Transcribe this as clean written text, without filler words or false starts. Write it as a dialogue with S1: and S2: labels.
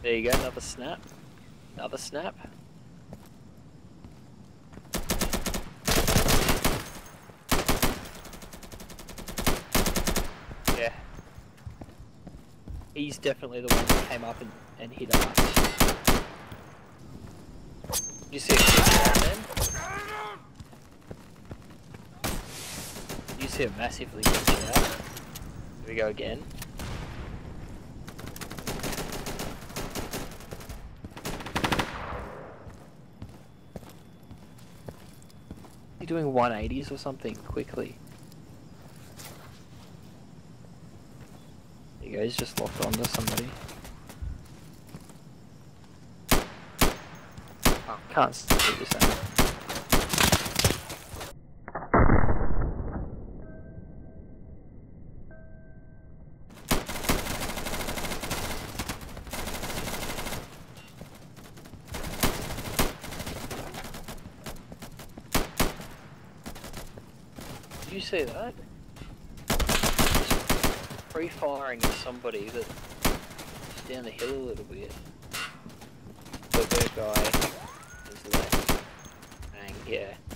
S1: There you go, another snap. Another snap. Yeah. He's definitely the one that came up and hit us. Did you see a quick shot then? You see a massively good shot. Here we go again. You're doing 180s or something quickly. There you go, he's just locked onto somebody. Oh, can't see this out. Did you see that? Free-firing at somebody that's down the hill a little bit. The guy is left. Bang, yeah.